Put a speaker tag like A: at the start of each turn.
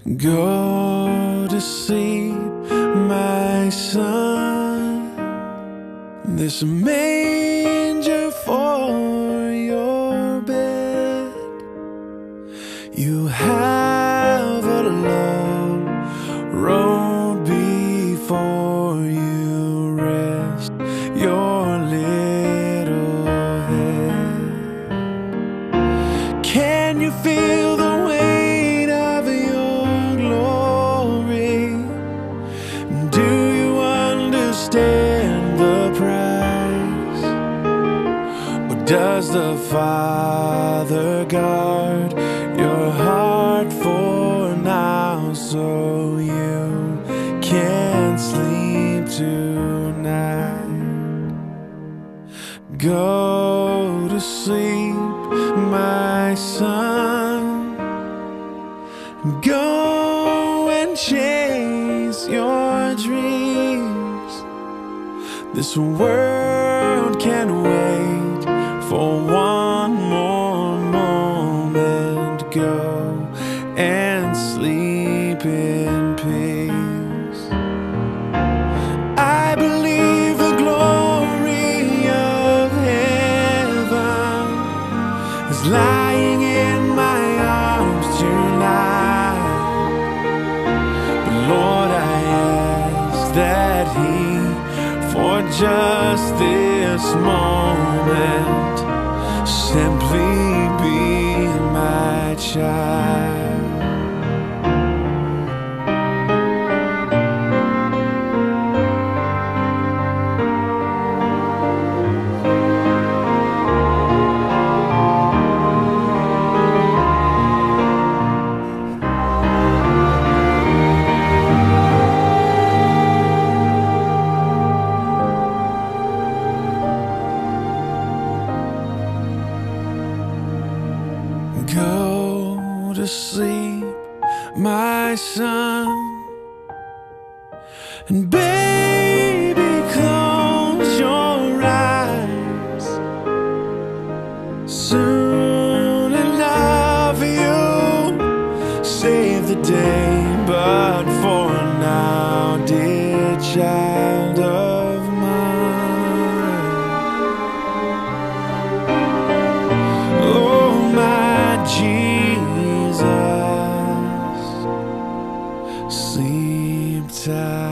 A: Go to sleep, my son. There's a manger for your bed. You have a long road before you. Rest your little head. Can you feel the weight of your glory? Do you understand the price? Or does the Father guard your heart for now, so you can't sleep tonight? Go to sleep, my son. Go and chase your dreams. This world can't wait for one more moment. Go and sleep in peace. I believe the glory of heaven is lying in my arms tonight. But Lord, I ask that He, for just this moment, simply be my child. Go to sleep, my son, and baby, close your eyes. Soon enough you save the day, but for now, dear child of mine, oh my Jesus, sleep tight.